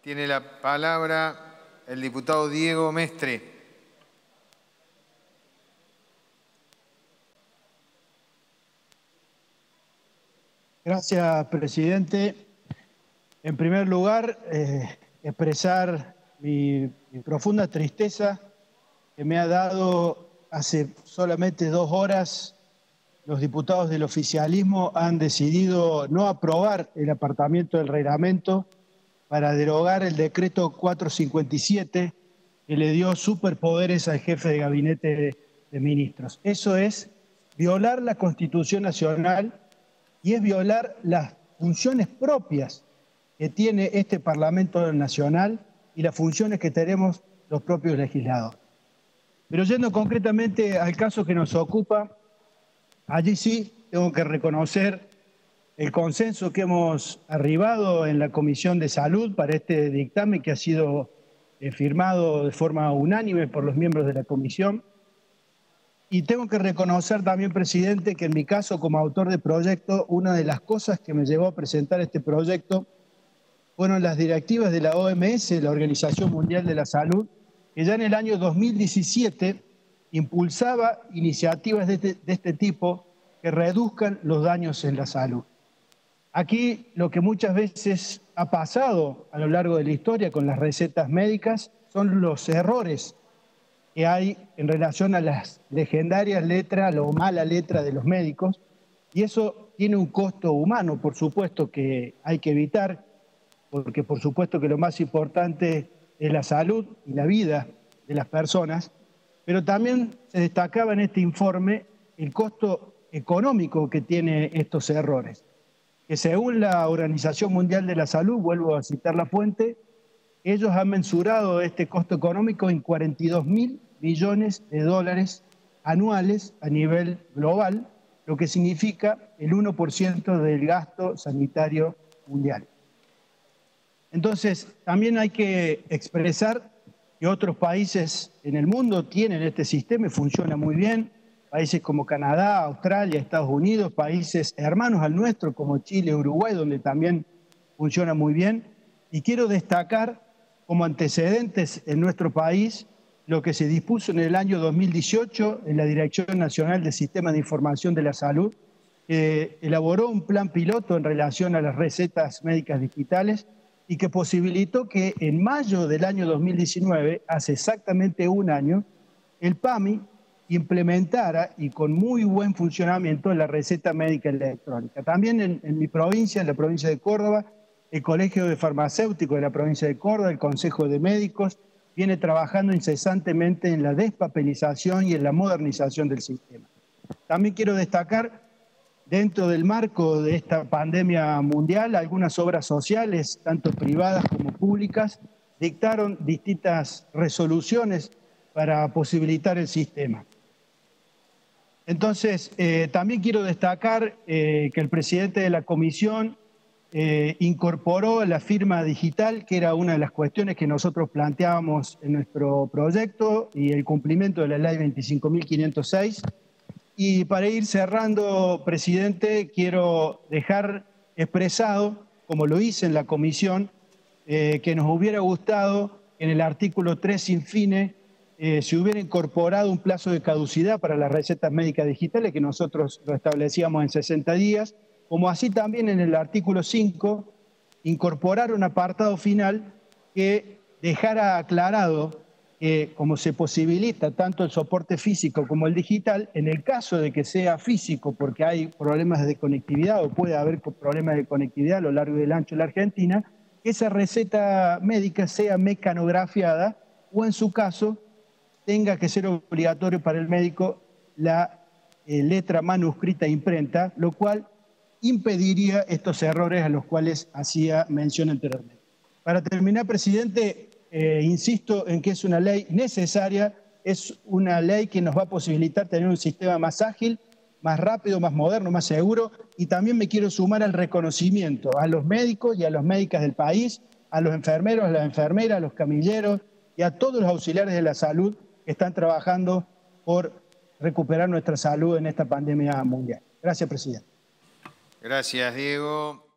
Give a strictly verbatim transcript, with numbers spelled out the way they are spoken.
Tiene la palabra el diputado Diego Mestre. Gracias, presidente. En primer lugar, eh, expresar mi, mi profunda tristeza que me ha dado hace solamente dos horas. Los diputados del oficialismo han decidido no aprobar el apartamiento del reglamento para derogar el decreto cuatrocientos cincuenta y siete que le dio superpoderes al jefe de gabinete de, de ministros. Eso es violar la Constitución Nacional y es violar las funciones propias que tiene este Parlamento Nacional y las funciones que tenemos los propios legisladores. Pero yendo concretamente al caso que nos ocupa, allí sí tengo que reconocer el consenso que hemos arribado en la Comisión de Salud para este dictamen que ha sido eh, firmado de forma unánime por los miembros de la Comisión. Y tengo que reconocer también, presidente, que en mi caso como autor de proyecto, una de las cosas que me llevó a presentar este proyecto fueron las directivas de la O M S, la Organización Mundial de la Salud, que ya en el año dos mil diecisiete impulsaba iniciativas de este, de este tipo que reduzcan los daños en la salud. Aquí lo que muchas veces ha pasado a lo largo de la historia con las recetas médicas son los errores que hay en relación a las legendarias letras o mala letra de los médicos, y eso tiene un costo humano, por supuesto, que hay que evitar, porque por supuesto que lo más importante es la salud y la vida de las personas, pero también se destacaba en este informe el costo económico que tiene estos errores, que según la Organización Mundial de la Salud, vuelvo a citar la fuente, ellos han mensurado este costo económico en cuarenta y dos mil millones de dólares anuales a nivel global, lo que significa el uno por ciento del gasto sanitario mundial. Entonces, también hay que expresar que otros países en el mundo tienen este sistema y funciona muy bien, países como Canadá, Australia, Estados Unidos, países hermanos al nuestro como Chile, Uruguay, donde también funciona muy bien. Y quiero destacar como antecedentes en nuestro país lo que se dispuso en el año dos mil dieciocho en la Dirección Nacional de Sistemas de Información de la Salud, que elaboró un plan piloto en relación a las recetas médicas digitales y que posibilitó que en mayo del año dos mil diecinueve, hace exactamente un año, el P A M I implementara y con muy buen funcionamiento la receta médica electrónica. También en, en mi provincia, en la provincia de Córdoba, el Colegio de Farmacéuticos de la provincia de Córdoba, el Consejo de Médicos, viene trabajando incesantemente en la despapelización y en la modernización del sistema. También quiero destacar, dentro del marco de esta pandemia mundial, algunas obras sociales, tanto privadas como públicas, dictaron distintas resoluciones para posibilitar el sistema. Entonces, eh, también quiero destacar eh, que el presidente de la comisión eh, incorporó la firma digital, que era una de las cuestiones que nosotros planteábamos en nuestro proyecto, y el cumplimiento de la ley veinticinco mil quinientos seis. Y para ir cerrando, presidente, quiero dejar expresado, como lo hice en la comisión, eh, que nos hubiera gustado en el artículo tres sin fine eh, se hubiera incorporado un plazo de caducidad para las recetas médicas digitales, que nosotros lo establecíamos en sesenta días, como así también en el artículo cinco, incorporar un apartado final que dejara aclarado que como se posibilita tanto el soporte físico como el digital, en el caso de que sea físico porque hay problemas de conectividad o puede haber problemas de conectividad a lo largo y del ancho de la Argentina, que esa receta médica sea mecanografiada o en su caso tenga que ser obligatorio para el médico la eh, letra manuscrita e imprenta, lo cual impediría estos errores a los cuales hacía mención anteriormente. Para terminar, presidente, eh, insisto en que es una ley necesaria, es una ley que nos va a posibilitar tener un sistema más ágil, más rápido, más moderno, más seguro, y también me quiero sumar al reconocimiento a los médicos y a las médicas del país, a los enfermeros, a las enfermeras, a los camilleros y a todos los auxiliares de la salud que están trabajando por recuperar nuestra salud en esta pandemia mundial. Gracias, presidente. Gracias, Diego.